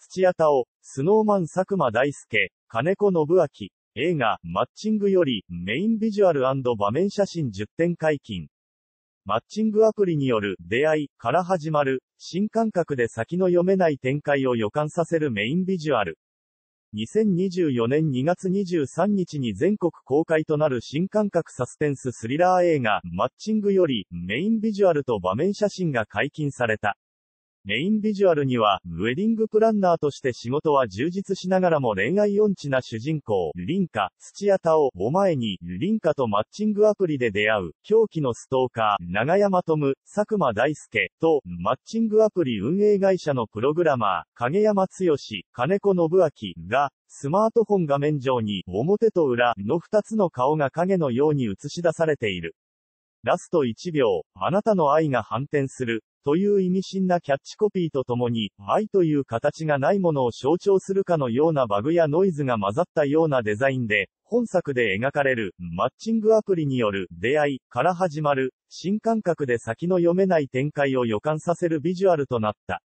土屋太鳳、スノーマン佐久間大介、金子信明。映画、マッチングより、メインビジュアル&場面写真10点解禁。マッチングアプリによる出会いから始まる、新感覚で先の読めない展開を予感させるメインビジュアル。2024年2月23日に全国公開となる新感覚サスペンススリラー映画、マッチングより、メインビジュアルと場面写真が解禁された。メインビジュアルには、ウェディングプランナーとして仕事は充実しながらも恋愛音痴な主人公、凛花、土屋太鳳を前に、凛花とマッチングアプリで出会う、狂気のストーカー、永山智、佐久間大介、と、マッチングアプリ運営会社のプログラマー、影山剛、金子信明が、スマートフォン画面上に、表と裏の2つの顔が影のように映し出されている。ラスト1秒、あなたの愛が反転する。という意味深なキャッチコピーとともに、愛という形がないものを象徴するかのようなバグやノイズが混ざったようなデザインで、本作で描かれる、マッチングアプリによる出会いから始まる、新感覚で先の読めない展開を予感させるビジュアルとなった。